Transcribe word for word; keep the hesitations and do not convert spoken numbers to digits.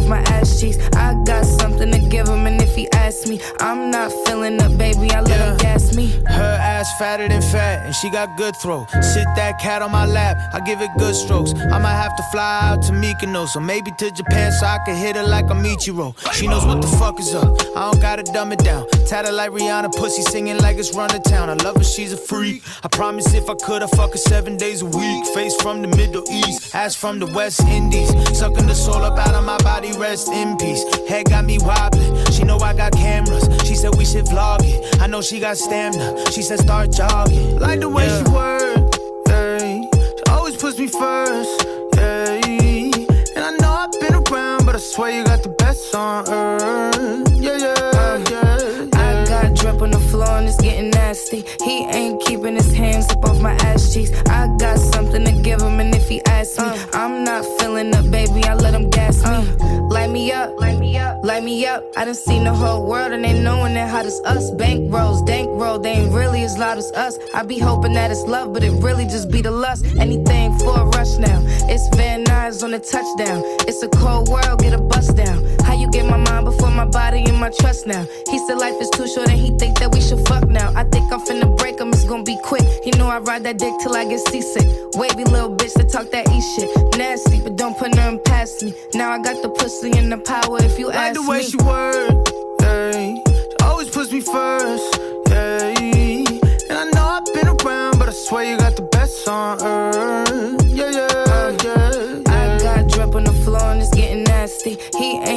off my ass cheeks. I got something to give him, and if he asks me, I'm not feeling up, baby, I let yeah. him gas me. Her ass fatter than fat, and she got good throw. Sit that cat on my lap, I give it good strokes. I might have to fly out to Mykonos, or maybe to Japan so I can hit her like a Michiro. She knows what the fuck is up, I don't gotta dumb it down. Tatted like Rihanna, pussy singing like it's run to town. I love her, she's a freak. I promise if I could, I'd fuck her seven days a week. Face from the Middle East, ass from the West Indies. Sucking the soul up out of my body, rest in peace. Head got me wobbling, she know I got cameras. She said we should vlog it, I know she got stamina. She said start jogging, like the way yeah. she work, yeah. She always puts me first, yeah. And I know I've been around, but I swear you got the best on earth, yeah, yeah, yeah, yeah. I got drip on the floor and it's getting nasty. He ain't keeping his hands up off my ass cheeks. I got something to give him, and if he asks me, uh, I'm not feeling up, baby, I let him gas me. Uh, light me up, light me up, light me up. I done seen the whole world and they knowing that hot as us. Bank rolls, dank roll, they ain't really as loud as us. I be hoping that it's love, but it really just be the lust. Anything for a rush now. It's Van Nuys on the touchdown. It's a cold world, get a bust down. How you get my mind before my body and my trust now? He said life is too short and he think that we should fuck now. I think I'm finna break him, it's gonna be quick. He know I ride that dick till I get seasick. Wavy little bitch that talk that E shit. Nasty, but don't put nothing past me. Now I got the pussy and the power if you like ask me. Like the way she work, yeah. She always puts me first, yeah. And I know I've been around, but I swear you got the best on earth, yeah, yeah, yeah, yeah. I got drip on the floor and it's getting nasty. He ain't